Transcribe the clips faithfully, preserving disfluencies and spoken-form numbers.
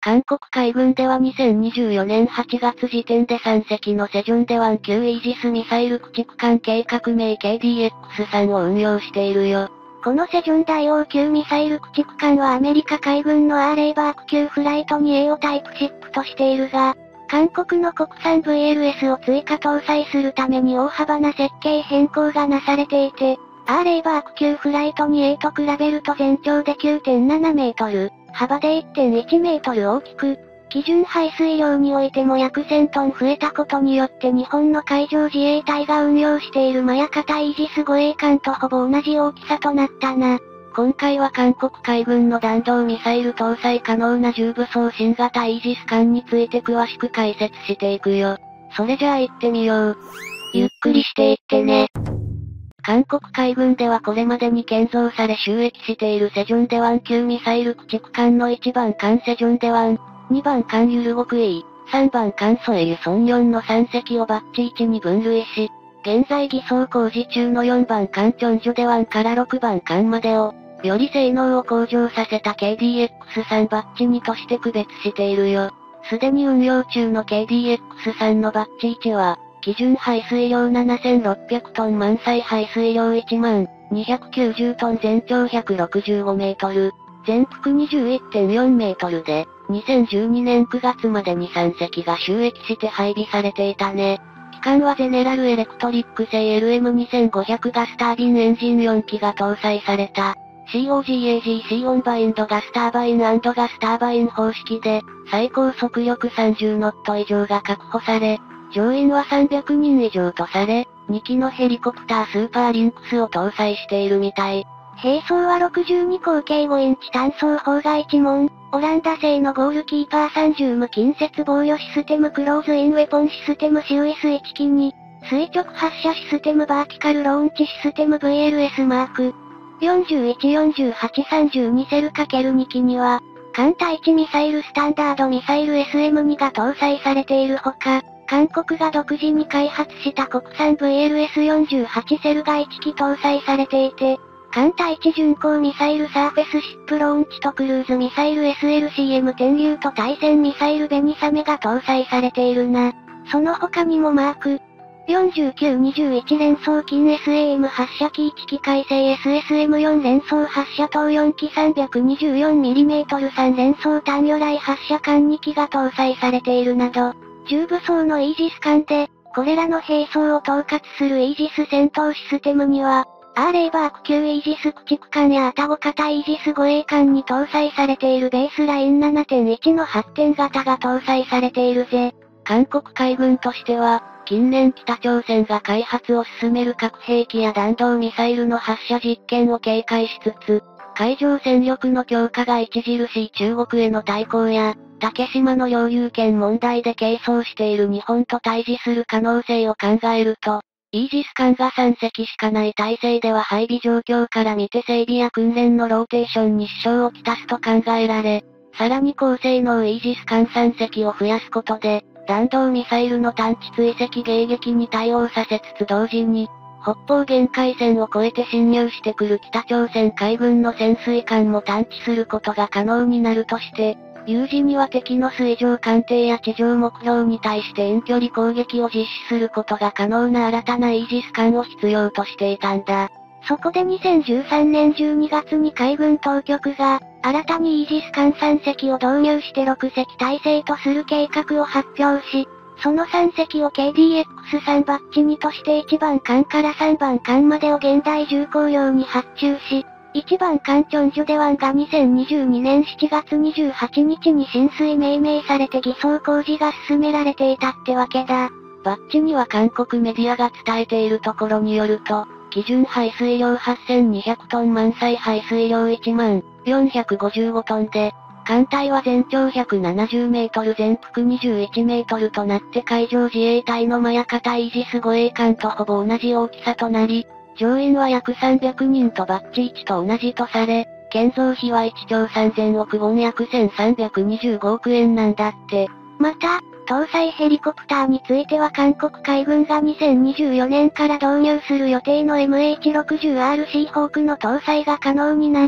韓国海軍ではにせんにじゅうよねんはちがつ時点でさんせきのセジョンデワン級イージスミサイル駆逐艦計画名 ケーディーエックスさん を運用しているよ。 このセジョン大王級ミサイル駆逐艦はアメリカ海軍のアーレイバーク級フライト にエー をタイプシップとしているが、韓国の国産 ブイエルエス を追加搭載するために大幅な設計変更がなされていて、アーレイバーク級フライト にエー と比べると全長で きゅうてんななメートル、幅で いってんいちメートル大きく、基準排水量においても約せんトン増えたことによって日本の海上自衛隊が運用しているマヤカタイージス護衛艦とほぼ同じ大きさとなったな。 今回は韓国海軍の弾道ミサイル搭載可能な重武装新型イージス艦について詳しく解説していくよ。それじゃあ行ってみよう。ゆっくりしていってね。韓国海軍ではこれまでに建造され収益しているセジョンデワン級ミサイル駆逐艦のいちばん艦セジョンデワン、にばん艦ユルゴクイ、さんばん艦ソエユソンよんのさんせきをバッチいちに分類し、現在偽装工事中のよんばん艦チョンジュデワンからろくばん艦までを、より性能を向上させた ケーディーエックスさん バッチにとして区別しているよ。すでに運用中の ケーディーエックスさん のバッチいちは、基準排水量ななせんろっぴゃくトン満載排水量いちまんにひゃくきゅうじゅうトン全長ひゃくろくじゅうごメートル、全幅 にじゅういってんよんメートルで、にせんじゅうにねんくがつまでにさんせきが収益して配備されていたね。機関はゼネラルエレクトリック製 エルエムにせんごひゃく ガスタービンエンジンよんきが搭載された。コガジー オンバインドガスターバイン&ガスターバイン方式で、最高速力さんじゅうノット以上が確保され、乗員はさんびゃくにん以上とされ、にきのヘリコプタースーパーリンクスを搭載しているみたい。 兵装はろくじゅうにこうけいごインチ単装砲がいちもん、オランダ製のゴールキーパーさんじゅう無近接防御システムクローズインウェポンシステムシウイスいちきに、垂直発射システムバーティカルローンチシステム ブイエルエス マーク。よんじゅういち、よんじゅうはち、さんじゅうにセル ×に 機には、艦対地ミサイルスタンダードミサイル エスエムに が搭載されているほか、韓国が独自に開発した国産 ブイエルエスよんじゅうはち セルがいっき搭載されていて、艦対地巡航ミサイルサーフェスシップローンチとクルーズミサイル エスエルシーエム 天竜と対戦ミサイルベニサメが搭載されているな。その他にもマーク、よんじゅうきゅう、にじゅういち連装近 エスエーエム 発射機いち機改正 エスエスエムよん 連装発射等よんき さんびゃくにじゅうよんミリメートルさん 連装単魚雷発射艦にきが搭載されているなど、重武装のイージス艦で、これらの兵装を統括するイージス戦闘システムには、アーレイバーク級イージス駆逐艦やアタゴ型イージス護衛艦に搭載されているベースライン ななてんいち の発展型が搭載されているぜ。 韓国海軍としては、近年北朝鮮が開発を進める核兵器や弾道ミサイルの発射実験を警戒しつつ、海上戦力の強化が著しい中国への対抗や、竹島の領有権問題で係争している日本と対峙する可能性を考えると、イージス艦がさんせきしかない体制では配備状況から見て整備や訓練のローテーションに支障をきたすと考えられ、さらに高性能イージス艦さんせきを増やすことで、弾道ミサイルの探知追跡迎撃に対応させつつ同時に、北方限界線を越えて侵入してくる北朝鮮海軍の潜水艦も探知することが可能になるとして、有事には敵の水上艦艇や地上目標に対して遠距離攻撃を実施することが可能な新たなイージス艦を必要としていたんだ。 そこでにせんじゅうさんねんじゅうにがつに海軍当局が、新たにイージス艦さんせきを導入してろくせき体制とする計画を発表し、そのさんせきを ケーディーエックスさん バッチにとしていちばん艦からさんばん艦までを現代重工用に発注し、いちばん艦チョンジュデワンがにせんにじゅうにねんしちがつにじゅうはちにちに浸水命名されて偽装工事が進められていたってわけだ。 バッチには韓国メディアが伝えているところによると、基準排水量はっせんにひゃくトン満載排水量いちまんよんひゃくごじゅうごトンで、艦隊は全長ひゃくななじゅうメートル全幅にじゅういちメートルとなって海上自衛隊のマヤカタイージス護衛艦とほぼ同じ大きさとなり、乗員は約さんびゃくにんとバッチいちと同じとされ、建造費はいちちょうさんぜんおくウォン約せんさんびゃくにじゅうごおくえんなんだって。 また、搭載ヘリコプターについては韓国海軍がにせんにじゅうよねんから導入する予定の エムエイチろくじゅうアールシー ホークの搭載が可能になり、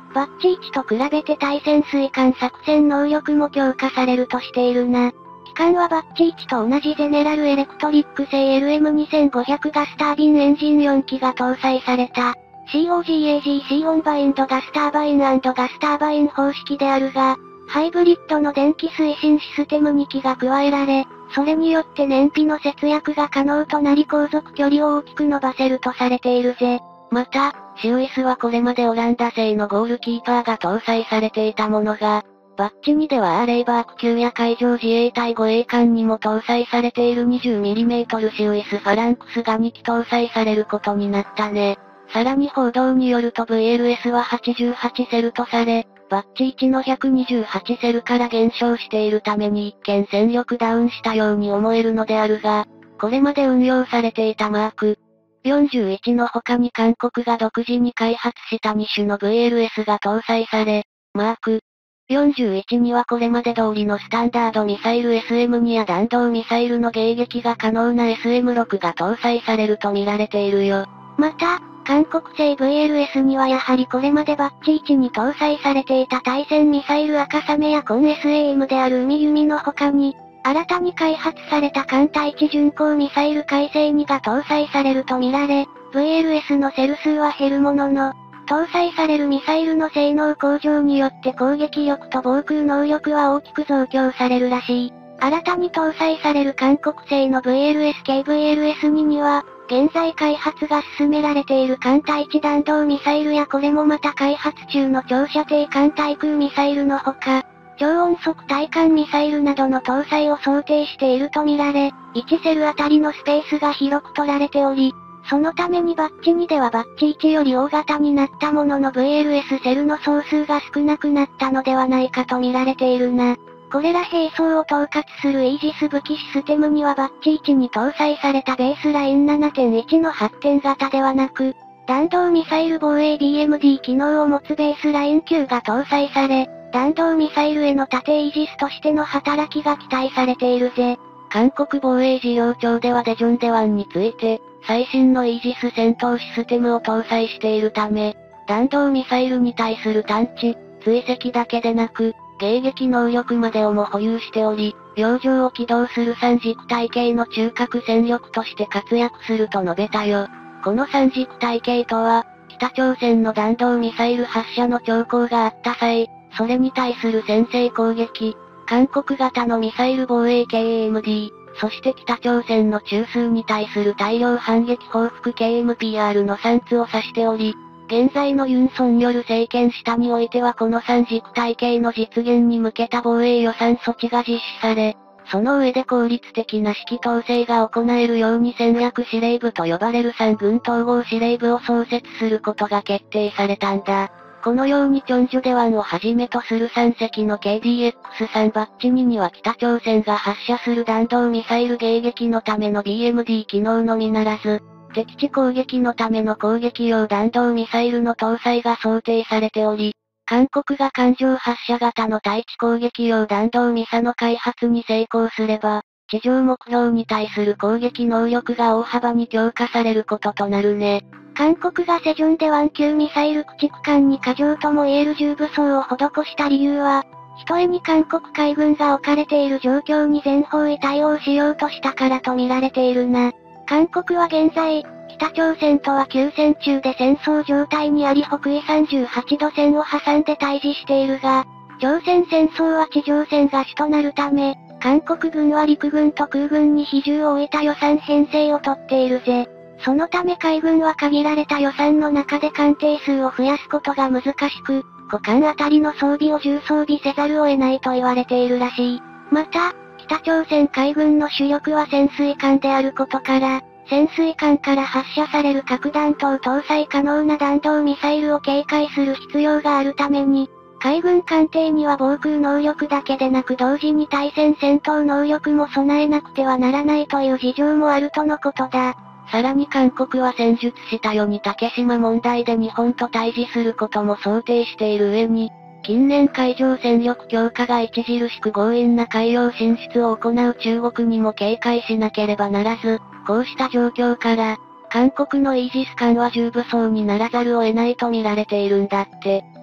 バッチいちと比べて対潜水艦作戦能力も強化されるとしているな。機関はバッチいちと同じゼネラルエレクトリック製 エルエムにせんごひゃく ガスタービンエンジンよんきが搭載された。シーオージーエージーシー オンバインドガスターバイン&ガスターバイン方式であるが、ハイブリッドの電気推進システムにきが加えられ、それによって燃費の節約が可能となり航続距離を大きく伸ばせるとされているぜ。 また、シウイスはこれまでオランダ製のゴールキーパーが搭載されていたものが、バッチにではアーレイバーク級や海上自衛隊護衛艦にも搭載されている にじゅうミリメートル シウイスファランクスがにき搭載されることになったね。さらに報道によると ブイエルエス ははちじゅうはちセルとされ、バッチいちのひゃくにじゅうはちセルから減少しているために一見戦力ダウンしたように思えるのであるが、これまで運用されていたマークよんじゅういちの他に韓国が独自に開発したに種の ブイエルエス が搭載され、マークよんじゅういちにはこれまで通りのスタンダードミサイル エスエムに や弾道ミサイルの迎撃が可能な エスエムろく が搭載されると見られているよ。 また、韓国製 ブイエルエス にはやはりこれまでバッチいちに搭載されていた対戦ミサイル赤サメやコン エスエーエム である海弓の他に、新たに開発された艦隊地巡航ミサイル海星にが搭載されるとみられ、ブイエルエス のセル数は減るものの、搭載されるミサイルの性能向上によって攻撃力と防空能力は大きく増強されるらしい。新たに搭載される韓国製の ブイエルエス 系 ブイエルエスに には、現在開発が進められている艦隊地弾道ミサイルやこれもまた開発中の長射程艦対空ミサイルのほか、超音速対艦ミサイルなどの搭載を想定しているとみられ、いちセルあたりのスペースが広く取られており、そのためにバッチにではバッチいちより大型になったものの ブイエルエス セルの総数が少なくなったのではないかと見られているな。これら兵装を統括するイージス武器システムにはバッチいちに搭載されたベースライン ななてんいち の発展型ではなく、弾道ミサイル防衛 ビーエムディー 機能を持つベースラインきゅうが搭載され、弾道ミサイルへの縦イージスとしての働きが期待されているぜ。 韓国防衛事業庁ではデジョンデワンについて、最新のイージス戦闘システムを搭載しているため、弾道ミサイルに対する探知、追跡だけでなく、迎撃能力までをも保有しており、洋上を機動する三軸体系の中核戦力として活躍すると述べたよ。この三軸体系とは、北朝鮮の弾道ミサイル発射の兆候があった際、それに対する先制攻撃、韓国型のミサイル防衛系 エーエムディー、そして北朝鮮の中枢に対する大量反撃報復系 エムピーアール のさんつを指しており、現在のユン・ソンニョル政権下においてはこの三軸体系の実現に向けた防衛予算措置が実施され、その上で効率的な指揮統制が行えるように戦略司令部と呼ばれる三軍統合司令部を創設することが決定されたんだ。このようにチョンジュデワンをはじめとするさん隻の ケーディーエックススリー バッチにには北朝鮮が発射する弾道ミサイル迎撃のための ビーエムディー 機能のみならず、敵地攻撃のための攻撃用弾道ミサイルの搭載が想定されており、韓国が艦上発射型の対地攻撃用弾道ミサの開発に成功すれば、地上目標に対する攻撃能力が大幅に強化されることとなるね。 韓国がセジョンデワン級ミサイル駆逐艦に過剰とも言える重武装を施した理由は、ひとえに韓国海軍が置かれている状況に全方位対応しようとしたからと見られているな。韓国は現在、北朝鮮とは休戦中で戦争状態にあり北緯さんじゅうはちど線を挟んで対峙しているが、朝鮮戦争は地上戦が主となるため、韓国軍は陸軍と空軍に比重を置いた予算編成をとっているぜ。そのため海軍は限られた予算の中で艦艇数を増やすことが難しく、ご艦あたりの装備を重装備せざるを得ないと言われているらしい。また、北朝鮮海軍の主力は潜水艦であることから、潜水艦から発射される核弾頭搭載可能な弾道ミサイルを警戒する必要があるために、海軍艦艇には防空能力だけでなく同時に対戦戦闘能力も備えなくてはならないという事情もあるとのことだ。 さらに韓国は戦術したように竹島問題で日本と対峙することも想定している上に、近年海上戦力強化が著しく強引な海洋進出を行う中国にも警戒しなければならず、こうした状況から、韓国のイージス艦は重武装にならざるを得ないと見られているんだって。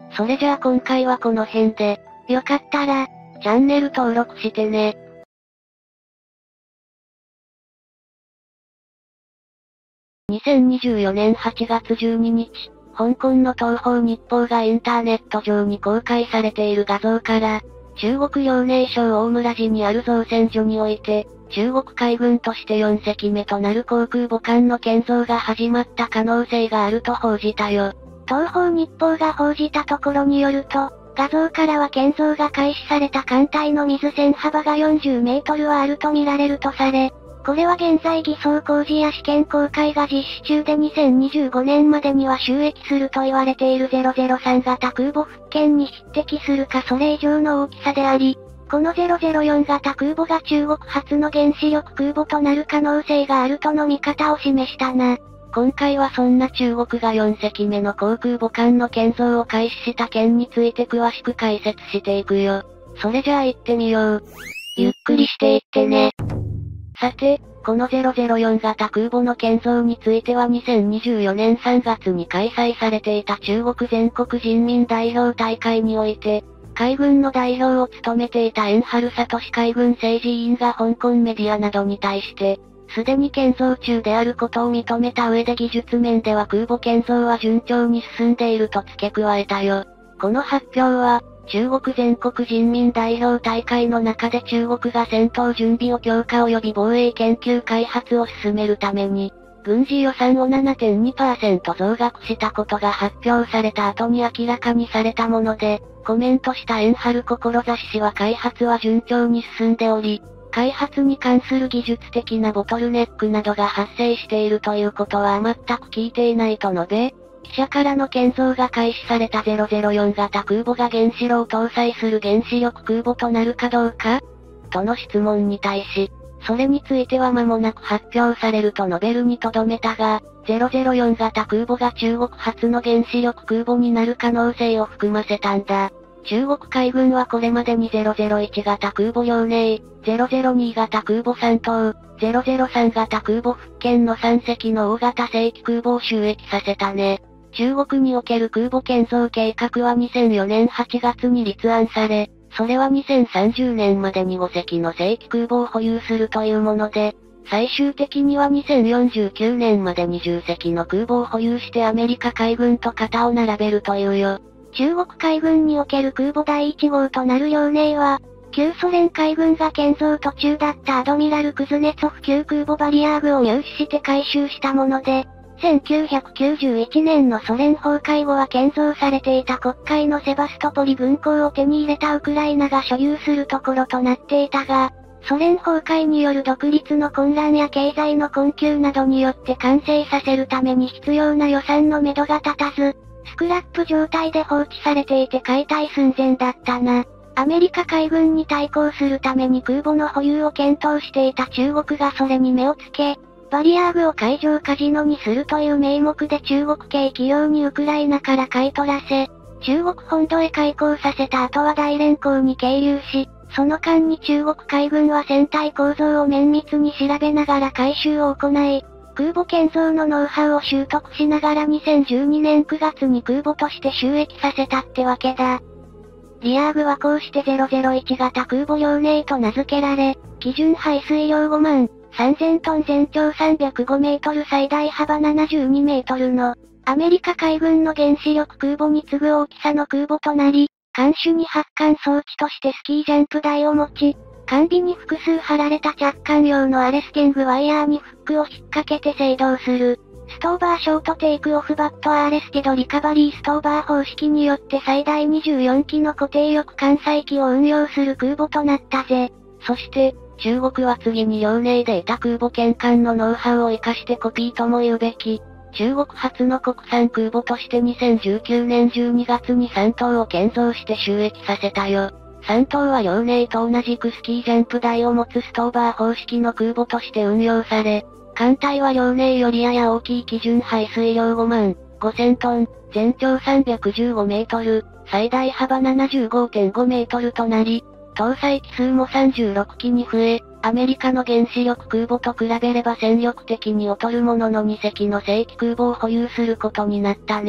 それじゃあ今回はこの辺で、 よかったら、 チャンネル登録してね。にせんにじゅうよねんはちがつじゅうににち、香港の東方日報がインターネット上に公開されている画像から、中国遼寧省大村市にある造船所において、中国海軍としてよんせきめとなる航空母艦の建造が始まった可能性があると報じたよ。 東方日報が報じたところによると、画像からは建造が開始された艦隊の水線幅がよんじゅうメートルはあると見られるとされ、これは現在偽装工事や試験公開が実施中でにせんにじゅうごねんまでには就役すると言われているゼロゼロさん型空母福建に匹敵するかそれ以上の大きさであり、このゼロゼロよん型空母が中国初の原子力空母となる可能性があるとの見方を示したな。 今回はそんな中国がよんせきめの航空母艦の建造を開始した件について詳しく解説していくよ。それじゃあ行ってみよう。ゆっくりしていってね。さて、このゼロゼロよん型空母の建造についてはにせんにじゅうよねんさんがつに開催されていた中国全国人民代表大会において、海軍の代表を務めていたエンハルサトシ海軍政治委員が香港メディアなどに対して、すでに建造中であることを認めた上で技術面では空母建造は順調に進んでいると付け加えたよ。この発表は、中国全国人民代表大会の中で中国が戦闘準備を強化及び防衛研究開発を進めるために、軍事予算を ななてんにパーセント 増額したことが発表された後に明らかにされたもので、コメントしたエンハル志氏は開発は順調に進んでおり、開発に関する技術的なボトルネックなどが発生しているということは全く聞いていないと述べ、記者からの建造が開始されたゼロゼロよん型空母が原子炉を搭載する原子力空母となるかどうかとの質問に対し、それについては間もなく発表されると述べるにとどめたが、ゼロゼロよん型空母が中国初の原子力空母になる可能性を含ませたんだ。中国海軍はこれまでにゼロゼロいち型空母遼寧、ゼロゼロに型空母山東、ゼロゼロさん型空母福建のさんせきの大型正規空母を就役させたね。中国における空母建造計画はにせんよねんはちがつに立案され、それはにせんさんじゅうねんまでにごせきの正規空母を保有するというもので、最終的にはにせんよんじゅうきゅうねんまでにじゅっせきの空母を保有してアメリカ海軍と肩を並べるというよ。 中国海軍における空母だいいち号となる遼寧は、旧ソ連海軍が建造途中だったアドミラル・クズネツォフ級空母バリアーグを入手して改修したもので、せんきゅうひゃくきゅうじゅういちねんのソ連崩壊後は建造されていた黒海のセバストポリ軍港を手に入れたウクライナが所有するところとなっていたが、ソ連崩壊による独立の混乱や経済の困窮などによって完成させるために必要な予算のめどが立たず、スクラップ状態で放置されていて解体寸前だったな。アメリカ海軍に対抗するために空母の保有を検討していた中国がそれに目をつけ、バリアーグを海上カジノにするという名目で中国系企業にウクライナから買い取らせ、中国本土へ開港させた後は大連港に係留し、その間に中国海軍は船体構造を綿密に調べながら改修を行い、空母建造のノウハウを習得しながらにせんじゅうにねんくがつに空母として就役させたってわけだ。リアーグはこうしてゼロゼロいち型空母遼寧と名付けられ、基準排水量ごまんさんぜんトン全長さんびゃくごメートル最大幅ななじゅうにメートルの、アメリカ海軍の原子力空母に次ぐ大きさの空母となり、艦首に発艦装置としてスキージャンプ台を持ち、艦尾に複数張られた着艦用のアレスティングワイヤーにフックを引っ掛けて制動する。ストーバーショートテイクオフバットアーレスティドリカバリーストーバー方式によって最大にじゅうよんきの固定翼艦載機を運用する空母となったぜ。 そして、中国は次に遼寧で得た空母建艦のノウハウを活かしてコピーとも言うべき、中国初の国産空母としてにせんじゅうきゅうねんじゅうにがつにさんとうを建造して就役させたよ。さんとうは遼寧と同じくスキージャンプ台を持つストーバー方式の空母として運用され、艦体は遼寧よりやや大きい基準排水量ごまんごせんトン、全長さんびゃくじゅうごメートル、最大幅 ななじゅうごてんごメートルとなり、搭載機数もさんじゅうろっきに増え、アメリカの原子力空母と比べれば戦力的に劣るもののにせきの正規空母を保有することになったね。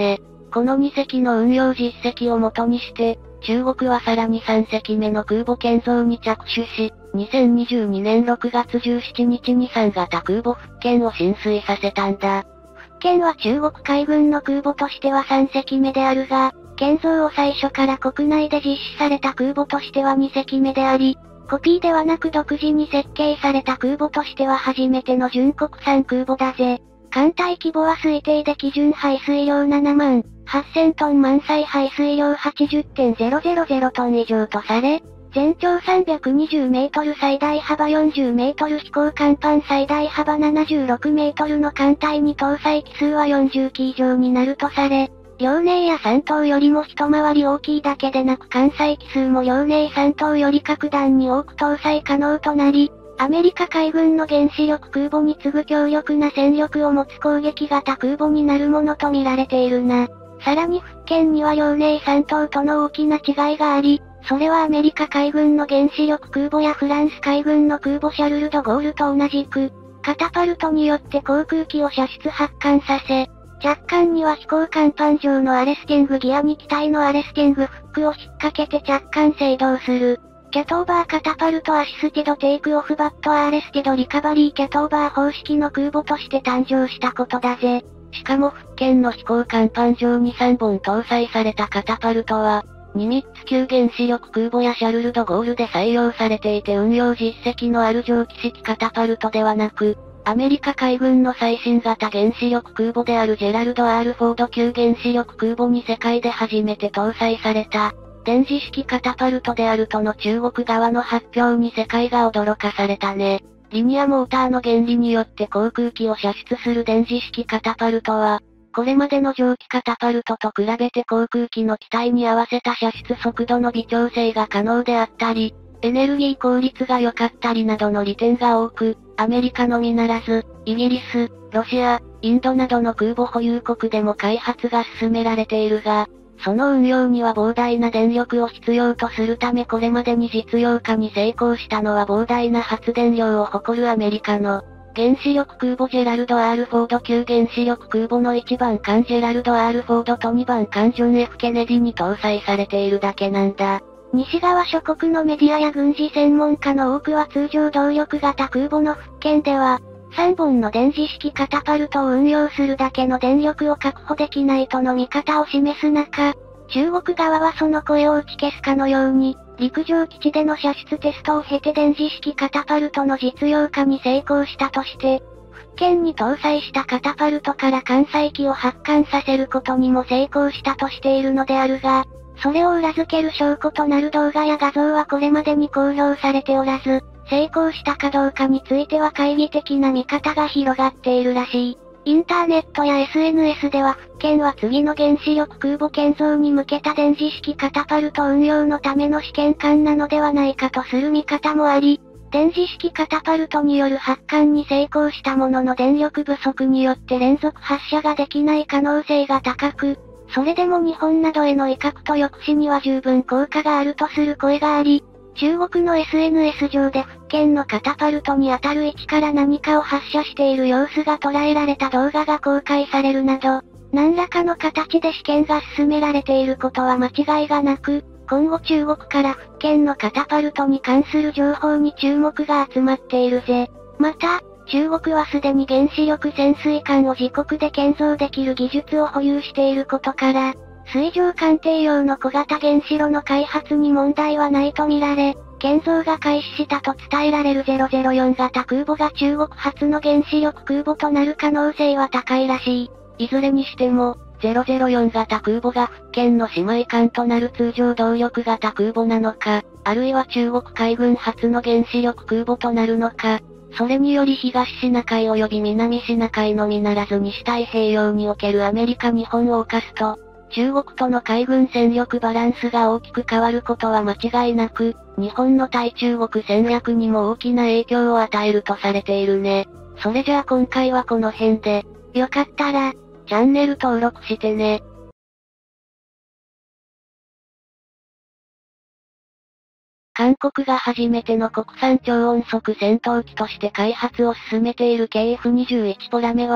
このに隻の運用実績をもとにして、中国はさらにさん隻目の空母建造に着手し、にせんにじゅうにねんろくがつじゅうしちにちにさん型空母福建を進水させたんだ。 福建は中国海軍の空母としてはさん隻目であるが、建造を最初から国内で実施された空母としてはに隻目であり、コピーではなく独自に設計された空母としては初めての純国産空母だぜ。艦隊規模は推定で基準排水量ななまんはっせんトン満載排水量 はちじゅってんぜろぜろぜろ トン以上とされ、全長さんびゃくにじゅうメートル最大幅よんじゅうメートル飛行甲板最大幅ななじゅうろくメートルの艦隊に搭載機数はよんじゅうき以上になるとされ、遼寧や山東よりも一回り大きいだけでなく艦載機数も遼寧山東より格段に多く搭載可能となり、アメリカ海軍の原子力空母に次ぐ強力な戦力を持つ攻撃型空母になるものと見られているな。さらに福建には遼寧山東との大きな違いがあり、それはアメリカ海軍の原子力空母やフランス海軍の空母シャルル・ド・ゴールと同じく、カタパルトによって航空機を射出発艦させ、着艦には飛行甲板上のアレスティングギアに機体のアレスティングフックを引っ掛けて着艦制動する。キャトーバーカタパルトアシスティドテイクオフバットアーレスティドリカバリーキャトーバー方式の空母として誕生したことだぜ。 しかも福建の飛行甲板上にさんぼん搭載されたカタパルトは、ニミッツ級原子力空母やシャルル・ド・ゴールで採用されていて運用実績のある蒸気式カタパルトではなく、アメリカ海軍の最新型原子力空母であるジェラルド・アール・フォード級原子力空母に世界で初めて搭載された、電磁式カタパルトであるとの中国側の発表に世界が驚かされたね。リニアモーターの原理によって航空機を射出する電磁式カタパルトは、これまでの蒸気カタパルトと比べて航空機の機体に合わせた射出速度の微調整が可能であったり、エネルギー効率が良かったりなどの利点が多く、アメリカのみならず、イギリス、ロシア、インドなどの空母保有国でも開発が進められているが、その運用には膨大な電力を必要とするためこれまでに実用化に成功したのは膨大な発電量を誇るアメリカの原子力空母ジェラルド・アール・フォード級原子力空母のいちばん艦ジェラルド・アール・フォードとにばん艦ジョン・ F ・ケネディに搭載されているだけなんだ。 西側諸国のメディアや軍事専門家の多くは通常動力型空母の福建では、さんぼんの電磁式カタパルトを運用するだけの電力を確保できないとの見方を示す中、中国側はその声を打ち消すかのように、陸上基地での射出テストを経て電磁式カタパルトの実用化に成功したとして、福建に搭載したカタパルトから艦載機を発艦させることにも成功したとしているのであるが、それを裏付ける証拠となる動画や画像はこれまでに公表されておらず、成功したかどうかについては懐疑的な見方が広がっているらしい。インターネットや エスエヌエス では福建は次の原子力空母建造に向けた電磁式カタパルト運用のための試験艦なのではないかとする見方もあり、電磁式カタパルトによる発艦に成功したものの電力不足によって連続発射ができない可能性が高く、それでも日本などへの威嚇と抑止には十分効果があるとする声があり、中国の エスエヌエス 上で福建のカタパルトに当たる位置から何かを発射している様子が捉えられた動画が公開されるなど、何らかの形で試験が進められていることは間違いがなく、今後中国から福建のカタパルトに関する情報に注目が集まっているぜ。また、中国はすでに原子力潜水艦を自国で建造できる技術を保有していることから、水上艦艇用の小型原子炉の開発に問題はないとみられ、建造が開始したと伝えられるゼロゼロよん型空母が中国初の原子力空母となる可能性は高いらしい。 いずれにしても、ゼロゼロよん型空母が福建の姉妹艦となる通常動力型空母なのか、あるいは中国海軍初の原子力空母となるのか、それにより東シナ海及び南シナ海のみならず西太平洋におけるアメリカ日本を侵すと、中国との海軍戦力バランスが大きく変わることは間違いなく、日本の対中国戦略にも大きな影響を与えるとされているね。それじゃあ今回はこの辺で、 よかったら、 チャンネル登録してね。韓国が初めての国産超音速戦闘機として開発を進めている ケーエフにじゅういち ポラメは、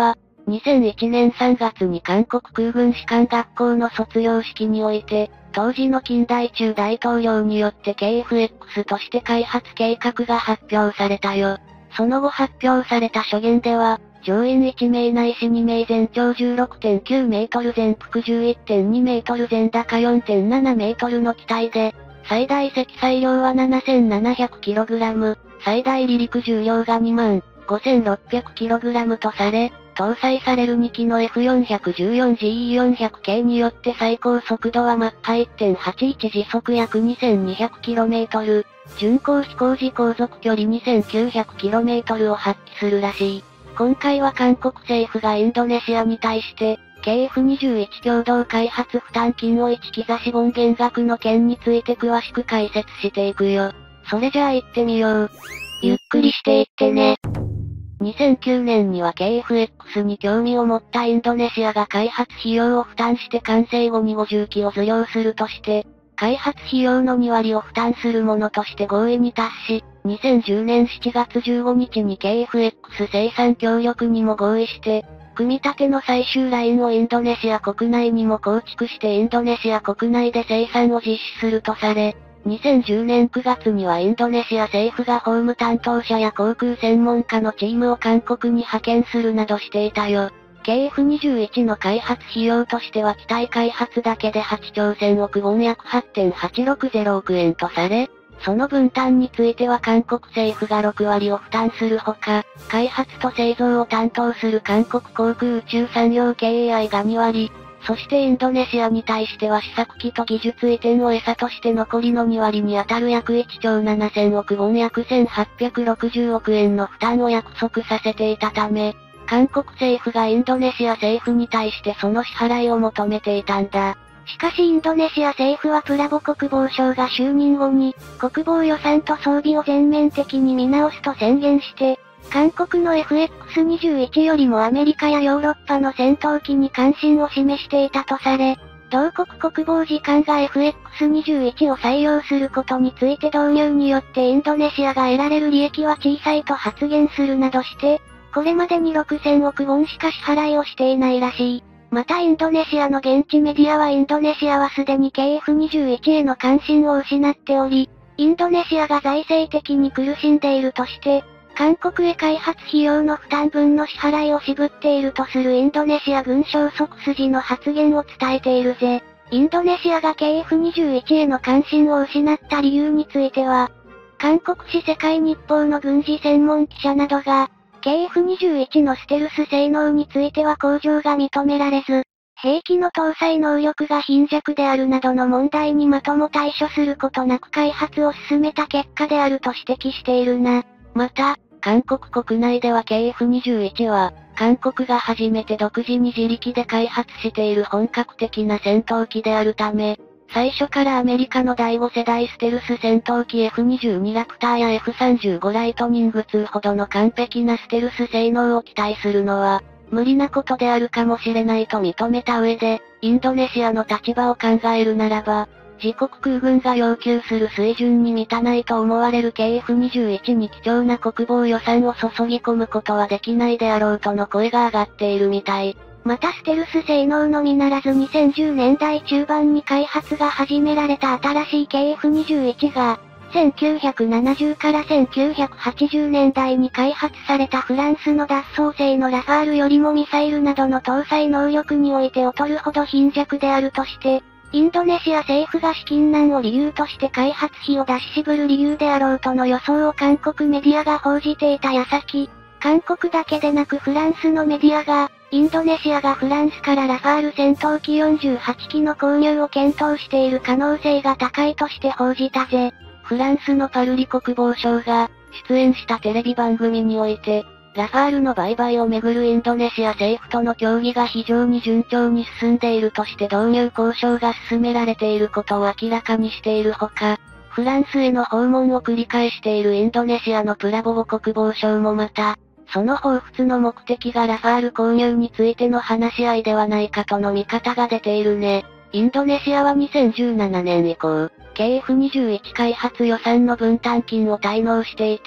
にせんいちねんさんがつに韓国空軍士官学校の卒業式において、当時の金大中大統領によって ケーエフエックス として開発計画が発表されたよ。その後発表された書言では、乗員いちめいないしにめい全長 じゅうろくてんきゅうメートル全幅 じゅういってんにメートル全高 よんてんななメートルの機体で、最大積載量は ななせんななひゃくキログラム、最大離陸重量が にまんごせんろっぴゃくキログラム とされ、搭載されるにきの エフよんいちよんジーイーよんひゃくケー によって最高速度はマッハ いってんはちいち 時速約 にせんにひゃくキロメートル、巡航飛行時航続距離 にせんきゅうひゃくキロメートル を発揮するらしい。今回は韓国政府がインドネシアに対して、ケーエフにじゅういち 共同開発負担金をいち兆しウォン減額の件について詳しく解説していくよ。それじゃあ行ってみよう。ゆっくりしていってね。にせんきゅうねんには ケーエフエックス に興味を持ったインドネシアが開発費用を負担して完成後にごじゅうきを受領するとして、開発費用のにわりを負担するものとして合意に達し、にせんじゅうねんしちがつじゅうごにちに ケーエフエックス 生産協力にも合意して、組み立ての最終ラインをインドネシア国内にも構築してインドネシア国内で生産を実施するとされ、にせんじゅうねんくがつにはインドネシア政府が法務担当者や航空専門家のチームを韓国に派遣するなどしていたよ。ケーエフにじゅういち の開発費用としては機体開発だけではちちょうせんおくウォン約 はちてんはちろくぜろおくえんとされ、その分担については韓国政府がろくわりを負担するほか、開発と製造を担当する韓国航空宇宙産業 ケーエーアイ がにわり、そしてインドネシアに対しては試作機と技術移転を餌として残りのにわりに当たる約いちちょうななせんおくウォン約せんはっぴゃくろくじゅうおくえんの負担を約束させていたため、韓国政府がインドネシア政府に対してその支払いを求めていたんだ。 しかしインドネシア政府はプラボ国防相が就任後に、国防予算と装備を全面的に見直すと宣言して、韓国の エフエックスにじゅういち よりもアメリカやヨーロッパの戦闘機に関心を示していたとされ、同国国防次官が エフエックスにじゅういち を採用することについて導入によってインドネシアが得られる利益は小さいと発言するなどして、これまでにろくせんおくウォンしか支払いをしていないらしい。またインドネシアの現地メディアはインドネシアはすでに ケーエフにじゅういち への関心を失っており、インドネシアが財政的に苦しんでいるとして、韓国へ開発費用の負担分の支払いを渋っているとするインドネシア軍消息筋の発言を伝えているぜ。インドネシアが ケーエフにじゅういち への関心を失った理由については、韓国紙世界日報の軍事専門記者などが、ケーエフにじゅういち のステルス性能については向上が認められず、兵器の搭載能力が貧弱であるなどの問題にまとも対処することなく開発を進めた結果であると指摘しているな。 また、韓国国内では ケーエフにじゅういち は、韓国が初めて独自に自力で開発している本格的な戦闘機であるため、最初からアメリカのだいごせだいステルス戦闘機 エフにじゅうに ラプターや エフさんじゅうご ライトニングツーほどの完璧なステルス性能を期待するのは、無理なことであるかもしれないと認めた上で、インドネシアの立場を考えるならば、自国空軍が要求する水準に満たないと思われる ケーエフにじゅういち に貴重な国防予算を注ぎ込むことはできないであろうとの声が上がっているみたい。 またステルス性能のみならずにせんじゅうねんだい中盤に開発が始められた新しい ケーエフにじゅういち が、せんきゅうひゃくななじゅうからせんきゅうひゃくはちじゅうねんだいに開発されたフランスの脱走性のラファールよりもミサイルなどの搭載能力において劣るほど貧弱であるとして、インドネシア政府が資金難を理由として開発費を出し渋る理由であろうとの予想を韓国メディアが報じていた矢先、韓国だけでなくフランスのメディアが、インドネシアがフランスからラファール戦闘機よんじゅうはちきの購入を検討している可能性が高いとして報じたぜ。 フランスのパルリ国防相が、出演したテレビ番組において、ラファールの売買をめぐるインドネシア政府との協議が非常に順調に進んでいるとして導入交渉が進められていることを明らかにしているほか、フランスへの訪問を繰り返しているインドネシアのプラボボ国防相もまた、その彷彿の目的がラファール購入についての話し合いではないかとの見方が出ているね。インドネシアはにせんじゅうななねん以降、ケーエフにじゅういち 開発予算の分担金を滞納していて、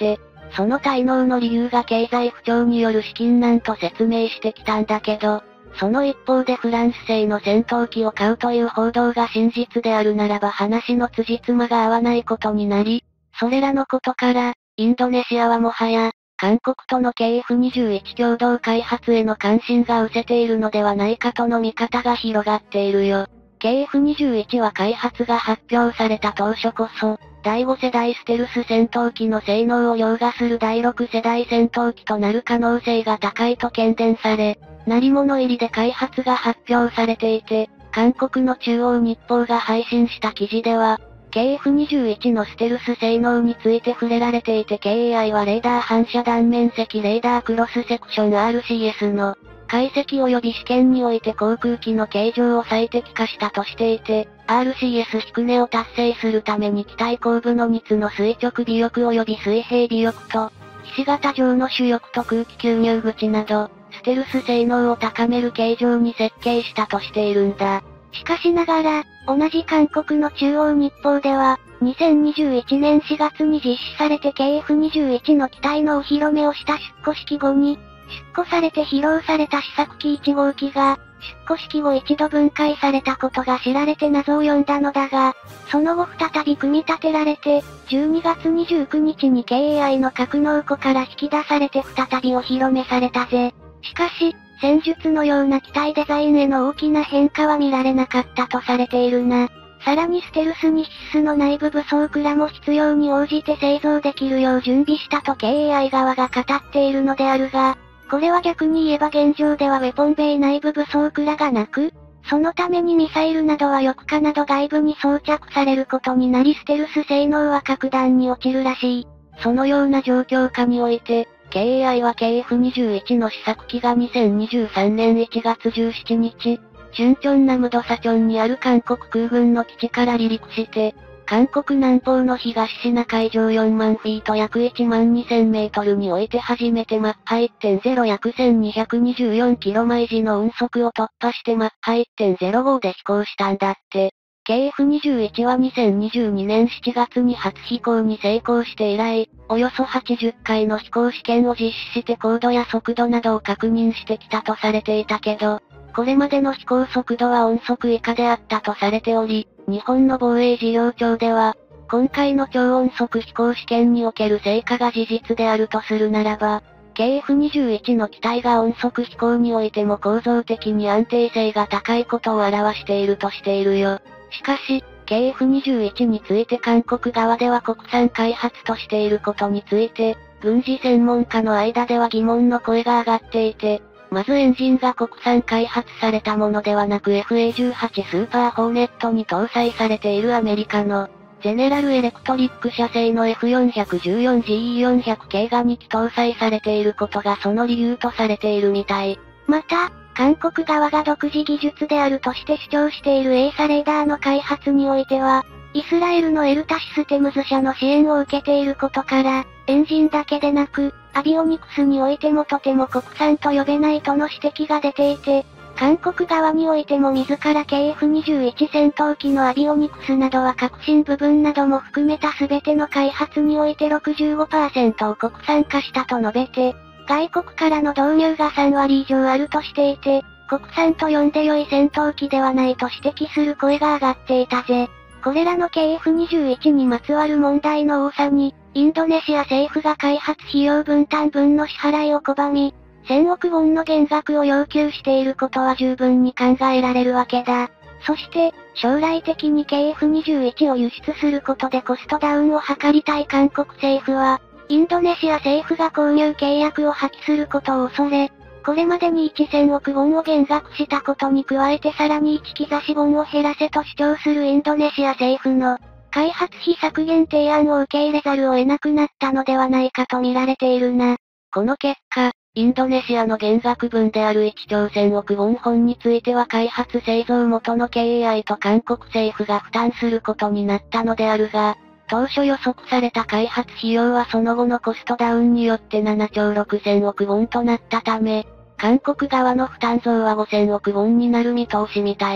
その滞納の理由が経済不況による資金難と説明してきたんだけど、その一方でフランス製の戦闘機を買うという報道が真実であるならば話の辻褄が合わないことになり、それらのことから、インドネシアはもはや、韓国との ケーエフにじゅういち 共同開発への関心が失せているのではないかとの見方が広がっているよ。ケーエフにじゅういち は開発が発表された当初こそ、だいご世代ステルス戦闘機の性能を凌駕するだいろく世代戦闘機となる可能性が高いと喧伝され、鳴り物入りで開発が発表されていて、韓国の中央日報が配信した記事では、ケーエフにじゅういち のステルス性能について触れられていて ケーエーアイ はレーダー反射断面積レーダークロスセクション アールシーエス の解析及び試験において航空機の形状を最適化したとしていて、アールシーエス 低値を達成するために機体後部のにつの垂直尾翼及び水平尾翼と、ひし形状の主翼と空気吸入口など、ステルス性能を高める形状に設計したとしているんだ。 しかしながら、同じ韓国の中央日報では、にせんにじゅういちねんしがつに実施されて ケーエフにじゅういち の機体のお披露目をした出庫式後に、出庫されて披露された試作機いち号機が、出庫式後一度分解されたことが知られて謎を呼んだのだが、その後再び組み立てられて、じゅうにがつにじゅうくにちに ケーエーアイ の格納庫から引き出されて再びお披露目されたぜ。しかし、戦術のような機体デザインへの大きな変化は見られなかったとされているな。さらにステルスに必須の内部武装蔵も必要に応じて製造できるよう準備したと ケーエーアイ 側が語っているのであるが、これは逆に言えば現状ではウェポンベイ内部武装蔵がなく、そのためにミサイルなどは翼下など外部に装着されることになりステルス性能は格段に落ちるらしい。 そのような状況下において、ケーエーアイ は ケーエフにじゅういち の試作機がにせんにじゅうさんねんいちがつじゅうしちにち、チュンチョンナムドサチョンにある韓国空軍の基地から離陸して、韓国南方の東シナ海上よんまんフィート約いちまんにせんメートルにおいて初めてマッハ いってんゼロ 約せんにひゃくにじゅうよんキロ毎時の音速を突破してマッハ いってんゼロご で飛行したんだって。ケーエフにじゅういち はにせんにじゅうにねんしちがつに初飛行に成功して以来、およそはちじゅっかいの飛行試験を実施して高度や速度などを確認してきたとされていたけど、これまでの飛行速度は音速以下であったとされており、日本の防衛事業庁では、今回の超音速飛行試験における成果が事実であるとするならば、ケーエフにじゅういち の機体が音速飛行においても構造的に安定性が高いことを表しているとしているよ。しかし、ケーエフにじゅういち について韓国側では国産開発としていることについて、軍事専門家の間では疑問の声が上がっていて、まずエンジンが国産開発されたものではなく エフエーじゅうはち スーパーホーネットに搭載されているアメリカの、ゼネラルエレクトリック社製の エフよんいちよんジーイーよんひゃくケー がに機搭載されていることがその理由とされているみたい。 また、韓国側が独自技術であるとして主張しているエーサレーダーの開発においては、イスラエルのエルタシステムズ社の支援を受けていることから、エンジンだけでなく、アビオニクスにおいてもとても国産と呼べないとの指摘が出ていて、韓国側においても自ら ケーエフにじゅういち 戦闘機のアビオニクスなどは革新部分なども含めた全ての開発において ろくじゅうごパーセント を国産化したと述べて、外国からの導入がさんわり以上あるとしていて、国産と呼んで良い戦闘機ではないと指摘する声が上がっていたぜ。これらの ケーエフにじゅういち にまつわる問題の多さに、インドネシア政府が開発費用分担分の支払いを拒み、せんおくウォンの減額を要求していることは十分に考えられるわけだ。そして、将来的に ケーエフにじゅういち を輸出することでコストダウンを図りたい韓国政府は、インドネシア政府が購入契約を破棄することを恐れ、これまでにせんおくウォンを減額したことに加えてさらにいち兆しウォンを減らせと主張するインドネシア政府の開発費削減提案を受け入れざるを得なくなったのではないかと見られているな。 この結果、インドネシアの減額分であるいちちょうせんおくウォン本については開発製造元の ケーエーアイ と韓国政府が負担することになったのであるが、当初予測された開発費用はその後のコストダウンによってななちょうろくせんおくウォンとなったため、韓国側の負担増はごせんおくウォンになる見通しみたい。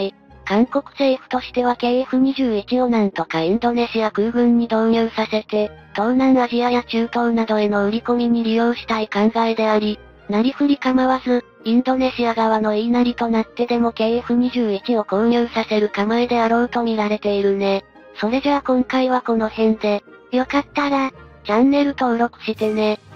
韓国政府としては ケーエフにじゅういち をなんとかインドネシア空軍に導入させて、東南アジアや中東などへの売り込みに利用したい考えであり、なりふり構わず、インドネシア側の言いなりとなってでも ケーエフにじゅういち を購入させる構えであろうと見られているね。それじゃあ今回はこの辺で、 よかったら、 チャンネル登録してね。